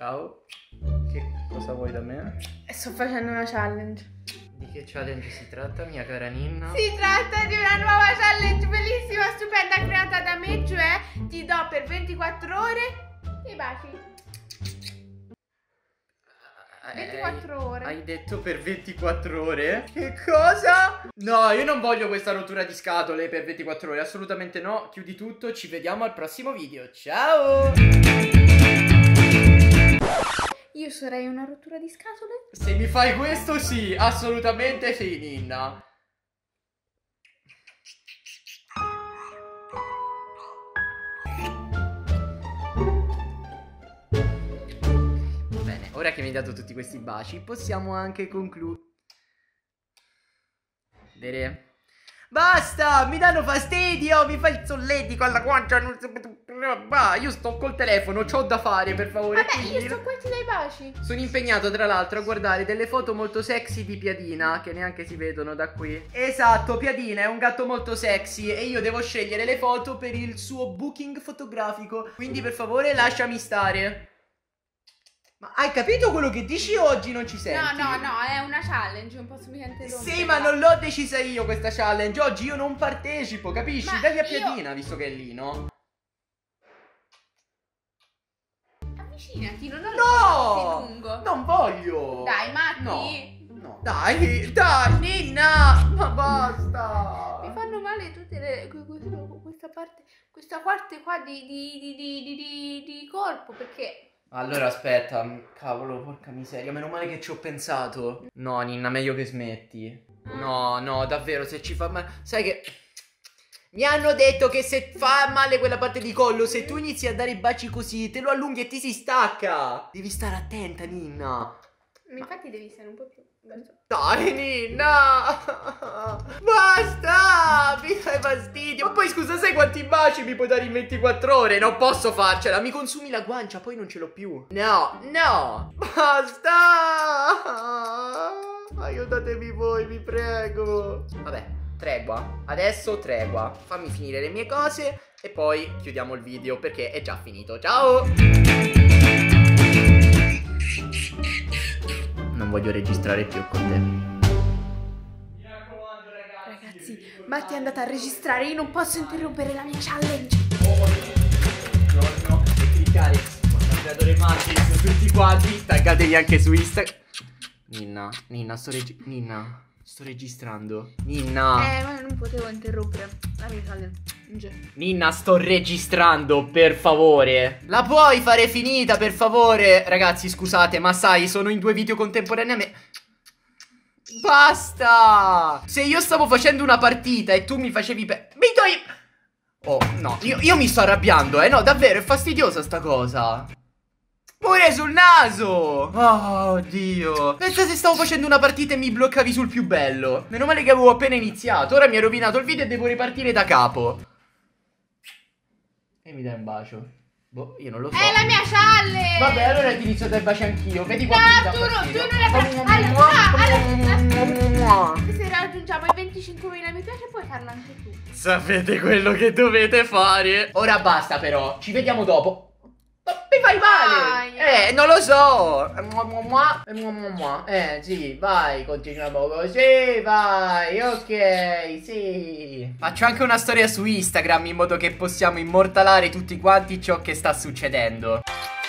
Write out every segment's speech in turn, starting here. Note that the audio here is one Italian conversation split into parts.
Ciao. Che cosa vuoi da me? Sto facendo una challenge. Di che challenge si tratta, mia cara Ninna? Si tratta di una nuova challenge bellissima, stupenda, creata da me, cioè ti do per 24 ore i baci. 24 ore. Hai detto per 24 ore? Che cosa? No, io non voglio questa rottura di scatole per 24 ore, assolutamente no. Chiudi tutto, ci vediamo al prossimo video. Ciao! Io sarei una rottura di scatole? Se mi fai questo sì, assolutamente sì, Ninna. Bene, ora che mi hai dato tutti questi baci, possiamo anche concludere. Basta, mi danno fastidio, mi fai il solletico alla guancia. Io sto col telefono, c'ho da fare, per favore. Vabbè, io sto qua e ti dai baci. Sono impegnato tra l'altro a guardare delle foto molto sexy di Piadina, che neanche si vedono da qui. Esatto, Piadina è un gatto molto sexy e io devo scegliere le foto per il suo booking fotografico. Quindi per favore lasciami stare. Ma hai capito quello che dici oggi? Non ci senti? No, è una challenge, non posso mica interrompere. Sì, ma non l'ho decisa io questa challenge. Oggi io non partecipo, capisci? Ma Dagli a io- Piadina, visto che è lì, no? Avvicinati, non ho il No! così lungo. Non voglio! Dai, Matti. No, dai, Ninna! Ma basta! Mi fanno male tutte questa parte qua di corpo, perché... Allora aspetta, cavolo, porca miseria, meno male che ci ho pensato. No, Ninna, meglio che smetti. No, davvero, se ci fa male... Sai che... Mi hanno detto che se fa male quella parte di collo, se tu inizi a dare i baci così, te lo allunghi e ti si stacca. Devi stare attenta, Ninna. Infatti devi stare un po' più verso... Dai, Ninna! Basta! Mi fai fastidio! Ma poi scusa, sai quanti baci mi puoi dare in 24 ore? Non posso farcela! Mi consumi la guancia, poi non ce l'ho più! No! Basta! Aiutatemi voi, vi prego! Vabbè, tregua. Adesso tregua. Fammi finire le mie cose e poi chiudiamo il video perché è già finito. Ciao! Non voglio registrare più con te. Mi raccomando, Ragazzi, Matti è andata a registrare, io non posso interrompere la mia challenge. No, e cliccare il creatore Matti su tutti quanti. Taggatevi anche su Instagram. Ninna, sto registrando. Ninna. Ma non potevo interrompere la mia challenge. Ninna, sto registrando, per favore. La puoi fare finita, per favore? Ragazzi, scusate, ma sai, sono in 2 video contemporaneamente. Basta! Se io stavo facendo una partita e tu mi facevi Oh, no, io mi sto arrabbiando, no, davvero, è fastidiosa sta cosa. Pure sul naso! Oh, Dio. Pensa se stavo facendo una partita e mi bloccavi sul più bello. Meno male che avevo appena iniziato. Ora mi hai rovinato il video e devo ripartire da capo. E mi dai un bacio? Boh, io non lo so. È la mia challenge! Vabbè, allora ti inizio dai baci anch'io. Vedi quanto mi dà fastidio. Se raggiungiamo i 25.000 mi piace puoi farlo anche tu. Sapete quello che dovete fare. Ora basta però. Ci vediamo dopo. Mi fai male! Non lo so! Sì, vai, continuiamo così, vai, ok, sì. Faccio anche una storia su Instagram in modo che possiamo immortalare tutti quanti ciò che sta succedendo.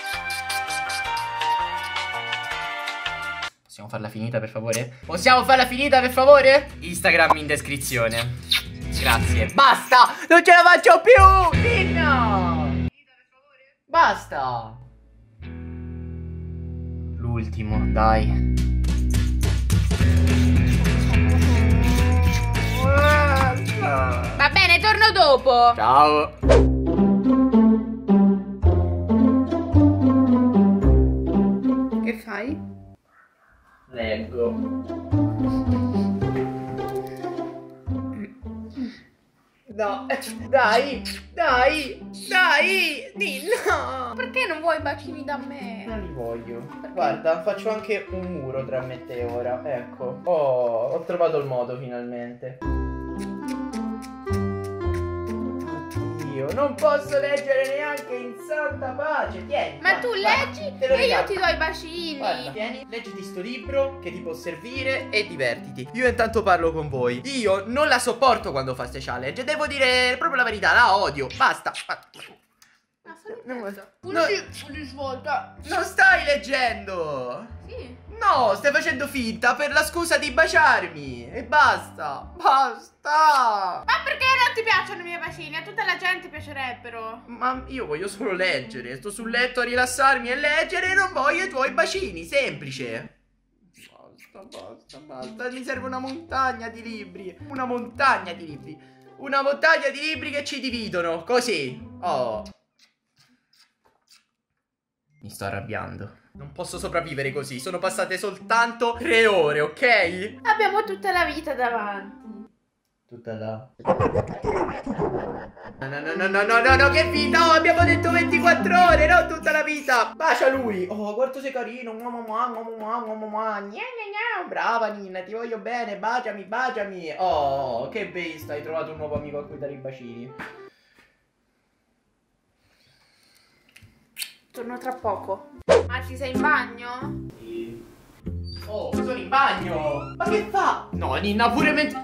Possiamo farla finita, per favore? Possiamo farla finita, per favore? Instagram in descrizione. Grazie. Basta! Non ce la faccio più! Ninna! Basta! L'ultimo, dai. Va bene, torno dopo. Ciao. Che fai? Leggo. No, dai, Ninna! Perché non vuoi bacini da me? Non li voglio. Guarda, faccio anche un muro tra me e te ora. Ecco. Oh, ho trovato il modo finalmente. Oddio. io. Non posso leggere neanche in santa pace. Tieni. Ma tu leggi e io ti do i bacini. Guarda, tieni, leggiti sto libro che ti può servire e divertiti. Io intanto parlo con voi. Io non la sopporto quando fa ste challenge. Devo dire proprio la verità, la odio. Basta. Uno di svolta. Non stai leggendo. Sì. No, stai facendo finta per la scusa di baciarmi. E basta. Basta. Ma perché non ti piacciono i miei bacini? A tutta la gente piacerebbero. Ma io voglio solo leggere. Sto sul letto a rilassarmi e leggere e non voglio i tuoi bacini. Semplice. Basta. Mi serve una montagna di libri. Una montagna di libri. Una montagna di libri che ci dividono. Così. Oh. Mi sto arrabbiando. Non posso sopravvivere così. Sono passate soltanto 3 ore, ok? Abbiamo tutta la vita davanti. Tutta la... No, che vita? Oh, abbiamo detto 24 ore, non tutta la vita. Bacia lui. Oh, quanto sei carino. Brava Nina, ti voglio bene. Baciami. Oh, che besta. Hai trovato un nuovo amico a cui dare i bacini. Torno tra poco. Ma ti sei in bagno? Sì. Oh, sono in bagno. Ma che fa? No, Nina, pure mentre...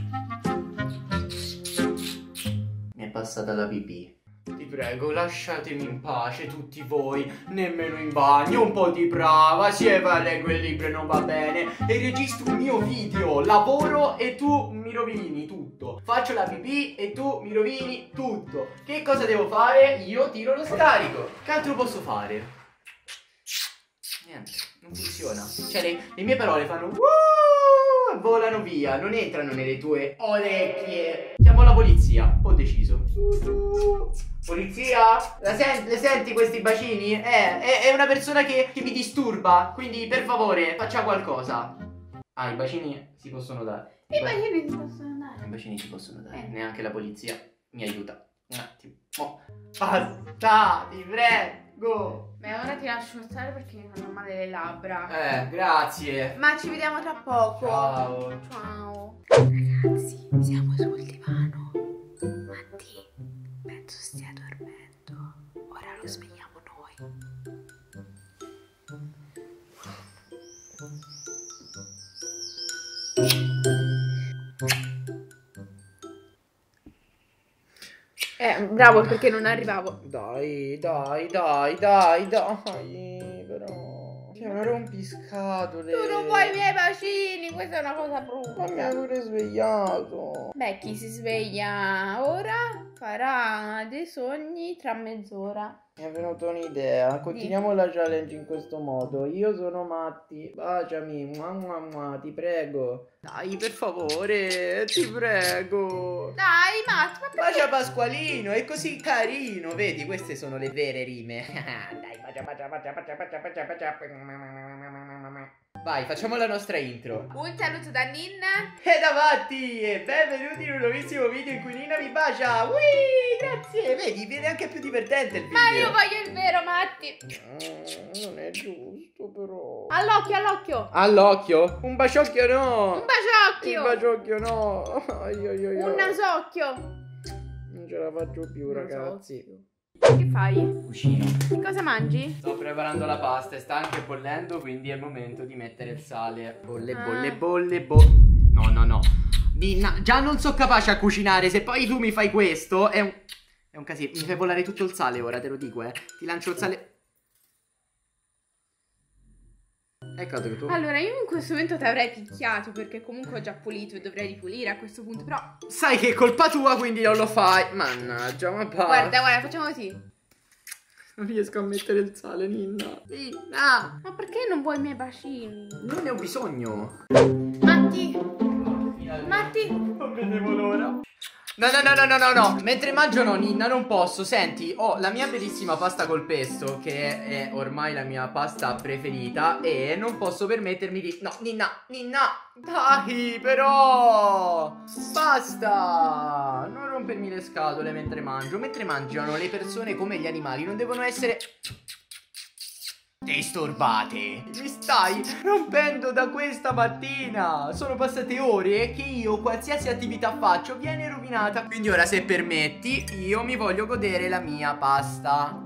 Mi è passata la pipì. Ti prego, lasciatemi in pace tutti voi. Nemmeno in bagno, un po' di brava. Si va a leggere il libro e non va bene. E registro un mio video. Lavoro e tu mi rovini tutto. Faccio la pipì e tu mi rovini tutto. Che cosa devo fare? Io tiro lo scarico. Che altro posso fare? Niente, non funziona. Cioè le mie parole fanno volano via, non entrano nelle tue orecchie. Chiamo la polizia, ho deciso. Polizia? Le senti questi bacini? È una persona che mi disturba. Quindi per favore faccia qualcosa. Ah, i bacini si possono dare. I bacini si possono dare. I bacini si possono dare. Neanche la polizia mi aiuta. Un attimo. Oh. Basta, ti prego. Beh, ora ti lascio stare perché mi fanno male le labbra. Grazie. Ma ci vediamo tra poco. Ciao. Ragazzi, siamo sul divano. Matti, penso stia dormendo. Ora lo svegliamo noi. Bravo perché non arrivavo. Dai, però. C'è una rompiscatole. Tu non vuoi i miei bacini, questa è una cosa brutta. Ma mi hai pure svegliato. Beh, chi si sveglia ora farà dei sogni tra mezz'ora. Mi è venuta un'idea. Continuiamo la challenge in questo modo. Io sono Matti. Baciami. Ti prego. Dai, per favore. Ti prego. Dai, Matti, ma perché? Bacia Pasqualino. È così carino. Vedi, queste sono le vere rime. Dai, bacia. Vai, facciamo la nostra intro. Un saluto da Ninna E da Matti. E benvenuti in un nuovissimo video in cui Nina vi bacia. Ui, grazie. Vedi, viene anche più divertente il video. Ma io voglio il vero, Matti. Non è giusto, però. All'occhio. All'occhio? Un baciocchio no. Un baciocchio. Un baciocchio no. Un nasocchio. Non ce la faccio più, ragazzi. Che fai? Cucino. Che cosa mangi? Sto preparando la pasta e sta anche bollendo, quindi è il momento di mettere il sale. Bolle. No. Nina, già non sono capace a cucinare. Se poi tu mi fai questo, è un casino. Mi fai bollare tutto il sale ora, te lo dico, Ti lancio il sale. Ecco che tu. Allora, io in questo momento ti avrei picchiato perché comunque ho già pulito e dovrei ripulire a questo punto, però... Sai che è colpa tua, quindi non lo fai. Mannaggia, ma Guarda, facciamo così. Non riesco a mettere il sale, Nina. Ma perché non vuoi i miei bacini? Non ne ho bisogno. Matti. Non vedevo l'ora. No. Mentre mangio no, Nina, non posso. Senti, ho la mia bellissima pasta col pesto, che è ormai la mia pasta preferita, e non posso permettermi di... No, Nina. Dai, però. Basta. Non rompermi le scatole mentre mangio. Mentre mangiano le persone come gli animali non devono essere... Disturbate. Mi stai rompendo da questa mattina. Sono passate ore che io qualsiasi attività faccio viene rovinata. Quindi ora, se permetti, io mi voglio godere la mia pasta.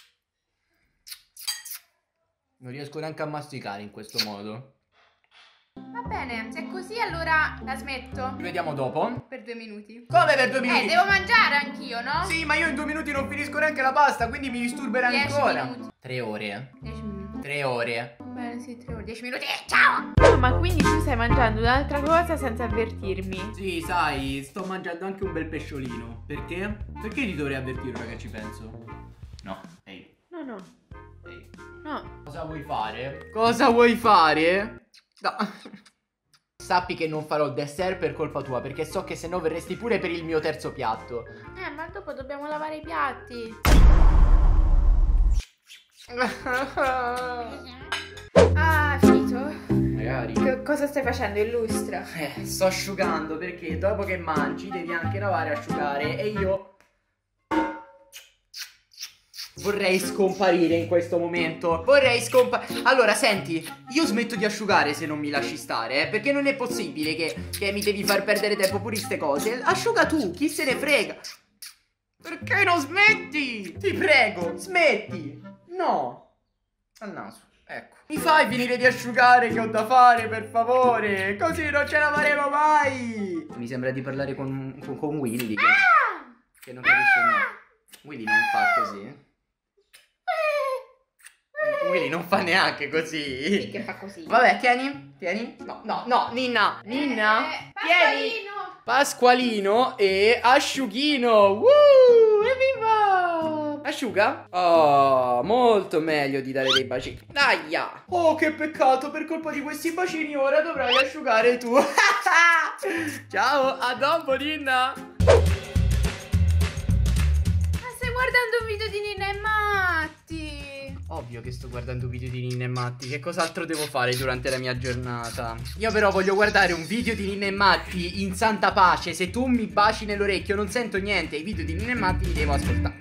Non riesco neanche a masticare in questo modo. Va bene, se è così allora la smetto. Ci vediamo dopo. Per 2 minuti. Come per 2 minuti? Devo mangiare anch'io, no? Sì, ma io in 2 minuti non finisco neanche la pasta, quindi mi disturberà 10 ancora. minuti. 3 ore. 10 minuti. 3 ore. Bene, sì, 3 ore. 10 minuti. Ciao! Ma quindi tu stai mangiando un'altra cosa senza avvertirmi? Sì, sai, sto mangiando anche un bel pesciolino. Perché? Perché ti dovrei avvertire ora che ci penso? No, ehi. No. Ehi. No. Cosa vuoi fare? Cosa vuoi fare? No. Sappi che non farò dessert per colpa tua, perché so che se no verresti pure per il mio terzo piatto. Ma dopo dobbiamo lavare i piatti. Ah, finito? Magari. Cosa stai facendo? Illustra. Sto asciugando perché dopo che mangi devi anche lavare e asciugare e io vorrei scomparire in questo momento. Vorrei scomparire. Allora, senti, io smetto di asciugare se non mi lasci stare, perché non è possibile che mi devi far perdere tempo pure queste cose. Asciuga tu, chi se ne frega. Perché non smetti? Ti prego, smetti. No. Al naso, ecco. Mi fai finire di asciugare che ho da fare, per favore. Così non ce la faremo mai. Mi sembra di parlare con Willy che non capisce niente. Willy non fa così. Willy non fa neanche così. Sì, che fa così. Vabbè, tieni. No, Ninna, tieni. Pasqualino. Pasqualino e asciughino. Evviva! Asciuga? Oh, molto meglio di dare dei bacini. Daia! Oh, che peccato, per colpa di questi bacini ora dovrai asciugare tu. Ciao, a dopo, Ninna. Stai guardando un video di Nina e Matti. Ovvio che sto guardando video di Ninna e Matti. Che cos'altro devo fare durante la mia giornata? Io però voglio guardare un video di Ninna e Matti in santa pace. Se tu mi baci nell'orecchio non sento niente. I video di Ninna e Matti li devo ascoltare.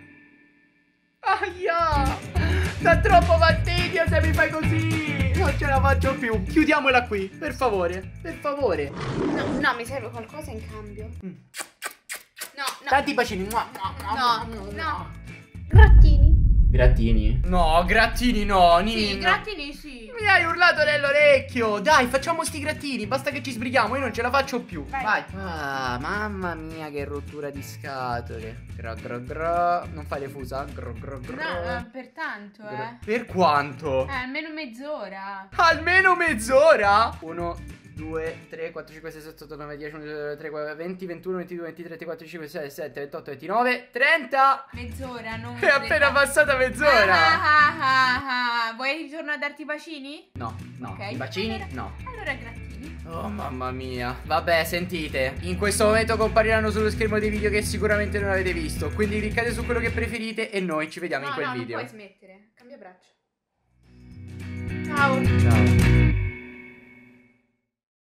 Aia! Dà troppo fastidio se mi fai così. Non ce la faccio più. Chiudiamola qui, per favore. Per favore. No, mi serve qualcosa in cambio. No. Tanti bacini. No. Grattini. Grattini? No, grattini no, Ninna. Sì, grattini sì. Mi hai urlato nell'orecchio. Dai, facciamo sti grattini. Basta che ci sbrighiamo. Io non ce la faccio più. Vai. Ah, mamma mia, che rottura di scatole. Gro. Non fai le fusa? Gro. No, per tanto, Per quanto? Almeno mezz'ora. Almeno mezz'ora? 1, 2, 3, 4, 5, 6, 7, 8, 9, 10, 11, 12, 13, 20, 21, 22, 23, 24, 25, 26, 27, 28, 29, 30. Mezz'ora, non È appena passata mezz'ora. Vuoi ritornare a darti i bacini? No, Ok. i bacini Allora- no. Allora grattini. Oh mamma mia. Vabbè, sentite, in questo momento compariranno sullo schermo dei video che sicuramente non avete visto. Quindi cliccate su quello che preferite e noi ci vediamo in quel video. Non puoi smettere. Cambia braccio. Ciao. Ciao.